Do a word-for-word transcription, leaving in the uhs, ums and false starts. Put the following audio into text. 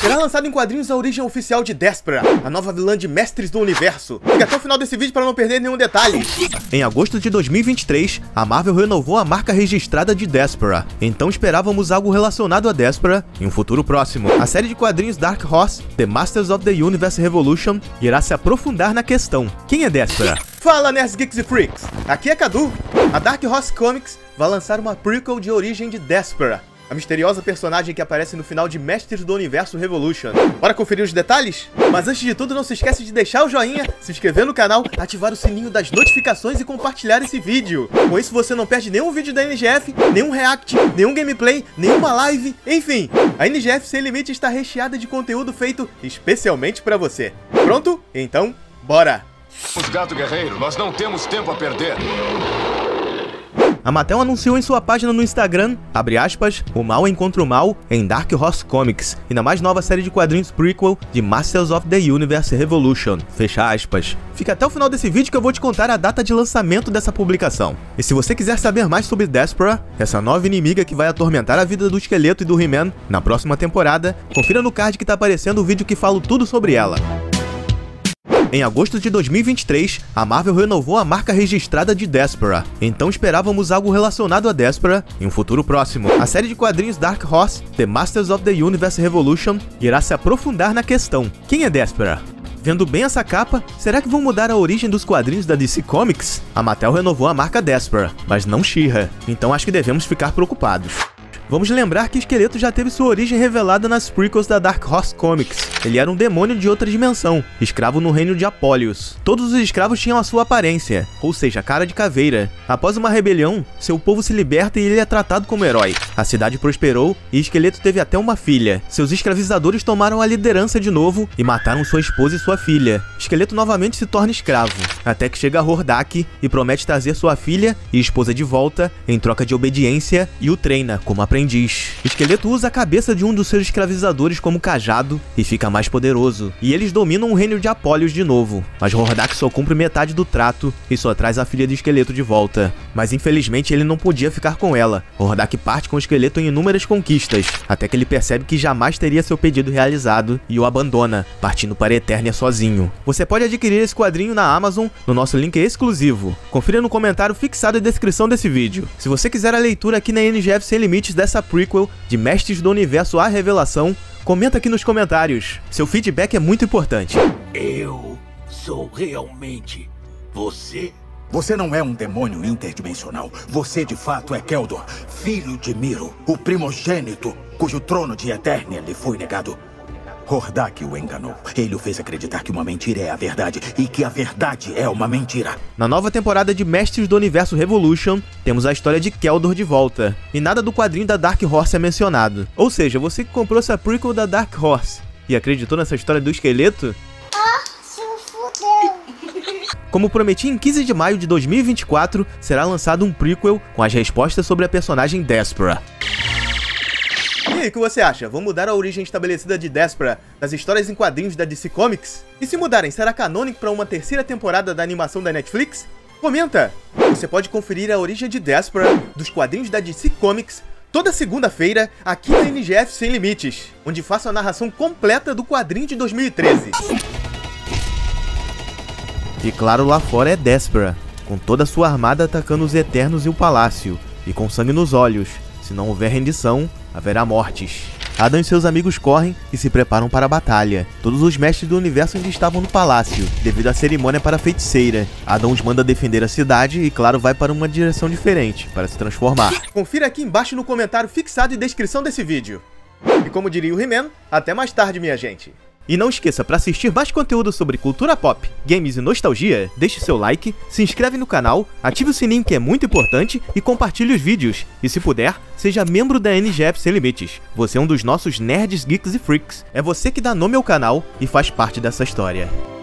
Será lançado em quadrinhos a origem oficial de Despera, a nova vilã de Mestres do Universo. Fica até o final desse vídeo para não perder nenhum detalhe. Em agosto de dois mil e vinte e três, a Marvel renovou a marca registrada de Despera, então esperávamos algo relacionado a Despera em um futuro próximo. A série de quadrinhos Dark Horse, The Masters of the Universe Revolution, irá se aprofundar na questão: quem é Despera? Fala, Nerds, Geeks e Freaks! Aqui é Cadu. A Dark Horse Comics vai lançar uma prequel de origem de Despera, a misteriosa personagem que aparece no final de Mestres do Universo Revolution. Bora conferir os detalhes? Mas antes de tudo, não se esquece de deixar o joinha, se inscrever no canal, ativar o sininho das notificações e compartilhar esse vídeo. Com isso você não perde nenhum vídeo da N G F, nenhum react, nenhum gameplay, nenhuma live, enfim. A N G F Sem Limite está recheada de conteúdo feito especialmente pra você. Pronto? Então, bora! Os Gato Guerreiro, nós não temos tempo a perder. A Mattel anunciou em sua página no Instagram, abre aspas, o mal encontra o mal em Dark Horse Comics, e na mais nova série de quadrinhos prequel de Masters of the Universe Revolution, fecha aspas. Fica até o final desse vídeo que eu vou te contar a data de lançamento dessa publicação. E se você quiser saber mais sobre Despera, essa nova inimiga que vai atormentar a vida do Esqueleto e do He-Man na próxima temporada, confira no card que tá aparecendo o vídeo que falo tudo sobre ela. Em agosto de dois mil e vinte e três, a Marvel renovou a marca registrada de Despera, então esperávamos algo relacionado a Despera em um futuro próximo. A série de quadrinhos Dark Horse, The Masters of the Universe Revolution, irá se aprofundar na questão: quem é Despera? Vendo bem essa capa, será que vão mudar a origem dos quadrinhos da D C Comics? A Mattel renovou a marca Despera, mas não She-Ra, então acho que devemos ficar preocupados. Vamos lembrar que Esqueleto já teve sua origem revelada nas prequels da Dark Horse Comics. Ele era um demônio de outra dimensão, escravo no reino de Apólios. Todos os escravos tinham a sua aparência, ou seja, cara de caveira. Após uma rebelião, seu povo se liberta e ele é tratado como herói. A cidade prosperou e Esqueleto teve até uma filha. Seus escravizadores tomaram a liderança de novo e mataram sua esposa e sua filha. Esqueleto novamente se torna escravo, até que chega Hordak e promete trazer sua filha e esposa de volta em troca de obediência e o treina como aprendiz. Esqueleto usa a cabeça de um dos seus escravizadores como cajado e fica mais poderoso, e eles dominam o reino de Apólios de novo, mas Hordak só cumpre metade do trato e só traz a filha de Esqueleto de volta. Mas infelizmente ele não podia ficar com ela. Hordak parte com o Esqueleto em inúmeras conquistas, até que ele percebe que jamais teria seu pedido realizado e o abandona, partindo para Eternia sozinho. Você pode adquirir esse quadrinho na Amazon no nosso link exclusivo. Confira no comentário fixado e descrição desse vídeo. Se você quiser a leitura aqui na N G F Sem Limites dessa prequel de Mestres do Universo A Revelação, comenta aqui nos comentários. Seu feedback é muito importante. Eu sou realmente você? Você não é um demônio interdimensional. Você de fato é Keldor, filho de Miro, o primogênito, cujo trono de Eternia lhe foi negado. Hordak o enganou. Ele o fez acreditar que uma mentira é a verdade e que a verdade é uma mentira. Na nova temporada de Mestres do Universo Revolution, temos a história de Keldor de volta, e nada do quadrinho da Dark Horse é mencionado. Ou seja, você que comprou essa prequel da Dark Horse e acreditou nessa história do Esqueleto? Ah, se fudeu! Como prometi, em quinze de maio de dois mil e vinte e quatro, será lançado um prequel com as respostas sobre a personagem Despera. E aí, o que você acha? Vão mudar a origem estabelecida de Despera nas histórias em quadrinhos da D C Comics? E se mudarem, será canônico para uma terceira temporada da animação da Netflix? Comenta! Você pode conferir a origem de Despera dos quadrinhos da D C Comics toda segunda-feira aqui na N G F Sem Limites, onde faço a narração completa do quadrinho de dois mil e treze. E claro, lá fora é Despera, com toda a sua armada atacando os Eternos e o Palácio, e com sangue nos olhos. Se não houver rendição, haverá mortes. Adam e seus amigos correm e se preparam para a batalha. Todos os mestres do universo ainda estavam no palácio, devido à cerimônia para a feiticeira. Adam os manda defender a cidade e, claro, vai para uma direção diferente, para se transformar. Confira aqui embaixo no comentário fixado e descrição desse vídeo. E como diria o He-Man, até mais tarde, minha gente. E não esqueça, para assistir mais conteúdo sobre cultura pop, games e nostalgia, deixe seu like, se inscreve no canal, ative o sininho que é muito importante e compartilhe os vídeos. E se puder, seja membro da N G F Sem Limites. Você é um dos nossos nerds, geeks e freaks. É você que dá nome ao canal e faz parte dessa história.